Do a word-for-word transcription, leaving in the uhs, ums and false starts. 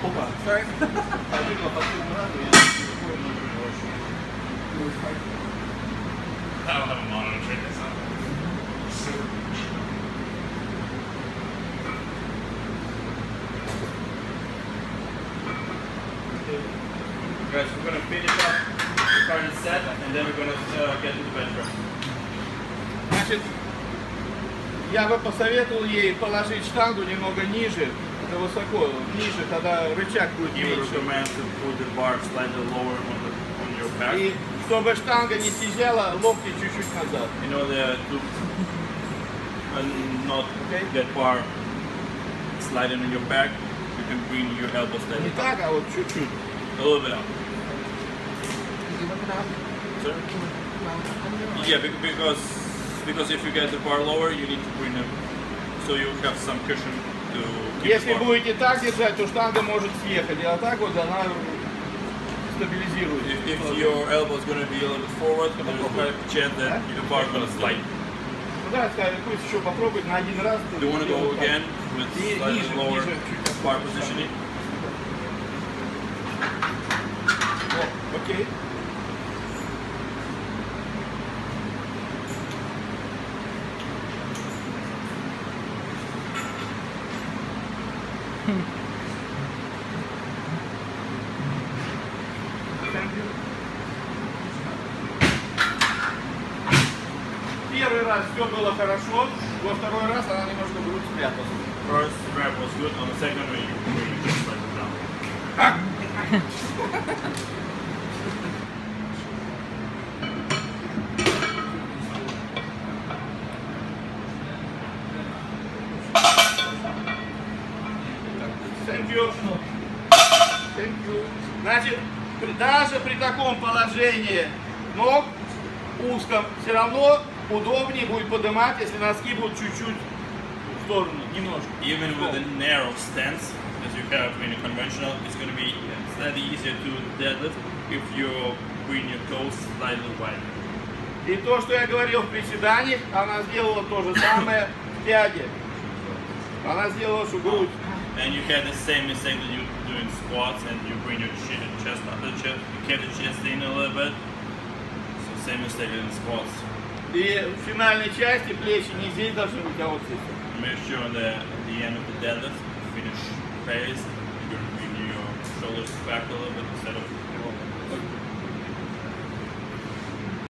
Опа. Sorry. I don't have a monitor to check this out. Guys, we're going to finish up the current set and then we're going to uh, get to the bench press. Значит, я бы посоветовал ей положить штангу немного ниже, это высоко, ниже, тогда рычаг будет He would меньше. recommend to put the bar slightly lower on, the, on your back. И чтобы штанга не съезжала, локти чуть-чуть назад. In order to uh, not Okay. get bar sliding on your back, you can bring your elbows slightly Не так, а вот чуть-чуть. a little bit out. Sorry? Yeah, bec- because because if you get the bar lower, you need to bring it so you have some cushion to keep Если the bar. будете так держать, то штанга может съехать, а так вот она стабилизирует. If, if your elbow is going to be a little bit forward, there's a high chance that the bar is going to slide. Ну да, скажем, пусть еще попробует на один раз. Do you want to go again with И slightly ниже, lower ниже чуть. bar positioning? О, окей. Первый раз все было хорошо, во второй раз она немножко грудь спрятала. First grab was good, on the second one you you just let it down. Thank you. Thank you. Значит, при- даже при таком положении ног узком, все равно удобнее будет поднимать, если носки будут чуть-чуть в сторону, немножко. Even with a narrow stance, as you have in a conventional, it's going to be slightly easier to deadlift if you bring your toes slightly wider. И то, что я говорил в приседаниях, она сделала то же самое в тяге. Она сделала, что грудь. And you had the same mistake that you do in squats, and you bring your chi- chest under the chest, you kept the chest in a little bit. So same mistake in squats. И в финальной части плечи не здесь должны быть, а вот здесь. Make sure that at the end of the deadlift, finish phase, you're going to bring your shoulders back a little bit instead of